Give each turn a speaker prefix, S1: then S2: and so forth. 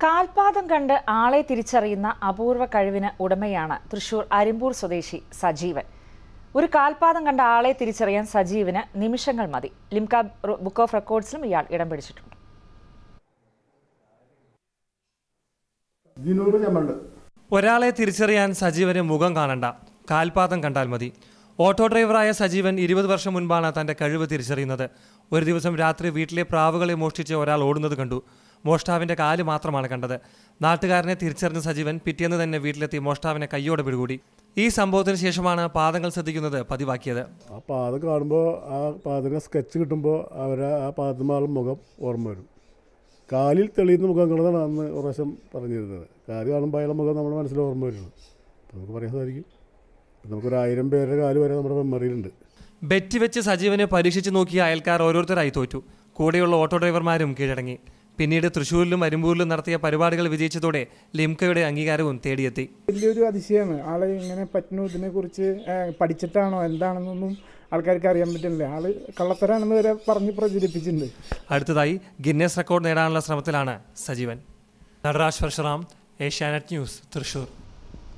S1: കാൽപാദം കണ്ട് ആളെ തിരിച്ചറിയുന്ന അപൂർവ കഴിവിന് ഉടമയാണ് തൃശൂർ അരിമ്പൂർ സ്വദേശി സജീവൻ. ഒരു കാൽപാദം കണ്ട ആളെ തിരിച്ചറിയാൻ സജീവന് നിമിഷങ്ങൾ മതി. ലിംക ബുക്ക് ഓഫ് റെക്കോർഡ്സിലും ഇയാൾ ഇടം പിടിച്ചിട്ടുണ്ട്.
S2: ഒരാളെ തിരിച്ചറിയാൻ സജീവന് മുഖം കാണണ്ട, കാൽപാദം കണ്ടാൽ മതി. ഓട്ടോ ഡ്രൈവറായ സജീവൻ 20 വർഷം മുൻപാണ് തന്റെ കഴിവ് തിരിച്ചറിയുന്നത്. ഒരു ദിവസം രാത്രി വീട്ടിലെ പ്രാവുകളെ മോഷ്ടിച്ച് ഒരാൾ ഓടുന്നത് കണ്ടു. മോഷ്ടാവിന്റെ കാല് മാത്രമാണ് കണ്ടത്. നാട്ടുകാരനെ തിരിച്ചറിഞ്ഞ സജീവൻ പിറ്റേന്ന് തന്നെ വീട്ടിലെത്തി മോഷ്ടാവിനെ കയ്യോടെ പിടികൂടി. ഈ സംഭവത്തിന് ശേഷമാണ് പാദങ്ങൾ ശ്രദ്ധിക്കുന്നത് പതിവാക്കിയത്.
S3: ആ പാദം കാണുമ്പോൾ ആ പാദത്തിന് സ്കെച്ച് കിട്ടുമ്പോൾ ആ പാദമാളും മുഖം ഓർമ്മ വരും. കാലിൽ തെളിയുന്ന മുഖങ്ങളാണ് അന്ന് ഒരു പ്രാവശ്യം പറഞ്ഞിരുന്നത്. കാല് കാണുമ്പോൾ അയാളുടെ മുഖം നമ്മുടെ മനസ്സിൽ ഓർമ്മ വരുന്നത്. അപ്പോൾ നമുക്ക് പറയാൻ സാധിക്കും. നമുക്കൊരു 1000 പേരുടെ കാല് വരെ നമ്മുടെ മെമ്മറിയിലുണ്ട്.
S2: ബെറ്റ് വെച്ച് സജീവനെ പരീക്ഷിച്ച് നോക്കിയ അയൽക്കാർ ഓരോരുത്തരായി തോറ്റു. കൂടെയുള്ള ഓട്ടോ ഡ്രൈവർമാരും കീഴടങ്ങി. പിന്നീട് തൃശ്ശൂരിലും അരിമ്പൂരിലും നടത്തിയ പരിപാടികൾ വിജയിച്ചതോടെ ലിംകയുടെ അംഗീകാരവും തേടിയെത്തി.
S4: വലിയൊരു അതിശയമാണ്. ആളെ ഇങ്ങനെ പറ്റുന്നു, ഇതിനെക്കുറിച്ച് പഠിച്ചിട്ടാണോ എന്താണെന്നൊന്നും ആൾക്കാർക്ക് അറിയാൻ പറ്റുന്നില്ല. ആള് കള്ളത്തരാണെന്ന് വരെ പറഞ്ഞ് പ്രചരിപ്പിച്ചിട്ടുണ്ട്.
S2: അടുത്തതായി ഗിന്നസ് റെക്കോർഡ് നേടാനുള്ള ശ്രമത്തിലാണ് സജീവൻ. നടരാജ് പരശുറാം, ഏഷ്യാനെറ്റ് ന്യൂസ്, തൃശ്ശൂർ.